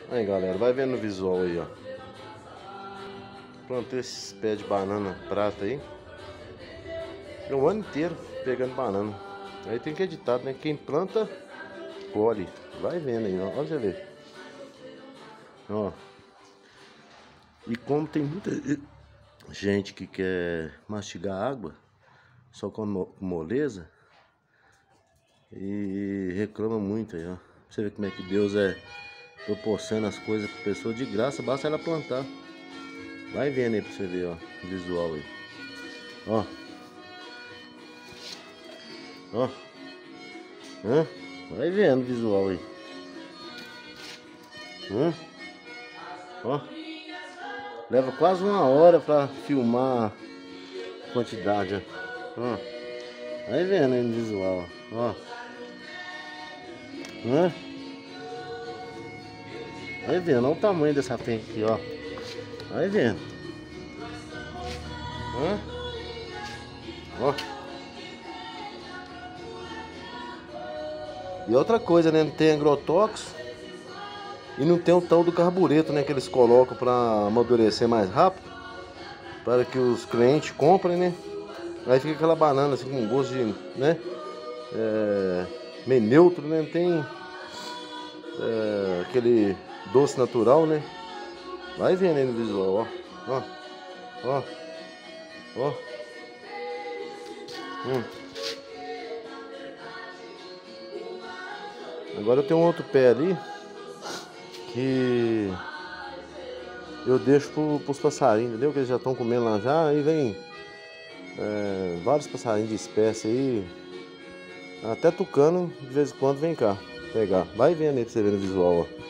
Aí galera, vai vendo no visual aí, ó. Plantei esses pés de banana prata aí. O ano inteiro pegando banana. Aí tem que editar, né? Quem planta, colhe. Vai vendo aí, ó. Olha você ver. Ó. E como tem muita gente que quer mastigar água só com moleza e reclama muito aí, ó. Pra você ver como é que Deus proporciona as coisas pra pessoa de graça, basta ela plantar. Vai vendo aí pra você ver, ó, o visual aí. Ó. Ó. Hã? Vai vendo o visual aí. Hã? Ó. Leva quase uma hora pra filmar a quantidade, ó. Ó. Vai vendo aí no visual, ó. Hã? Vai vendo, olha o tamanho dessa penca aqui, ó. Vai vendo. Hã? Ó. E outra coisa, né? Não tem agrotóxico e não tem o tal do carbureto, né? Que eles colocam pra amadurecer mais rápido, para que os clientes comprem, né? Aí fica aquela banana assim com gosto de, né? Meio neutro, né? Não tem aquele doce natural, né? Vai vendo aí no visual, ó. Ó. Ó. Ó. Agora eu tenho um outro pé ali que eu deixo pros passarinhos, entendeu? Que eles já estão comendo lá já. Aí vem vários passarinhos de espécie aí. Até tucano de vez em quando vem cá pegar. Vai vendo aí pra você ver no visual, ó.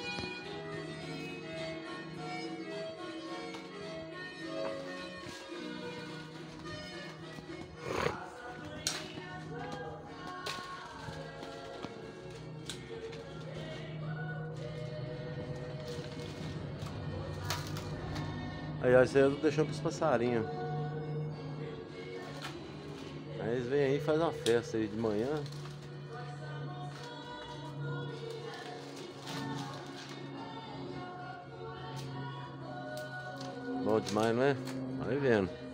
Aí ó, isso aí eu tô deixando pros passarinhos. Aí eles vêm aí e fazem uma festa aí de manhã. Bom demais, não é? Vai vendo.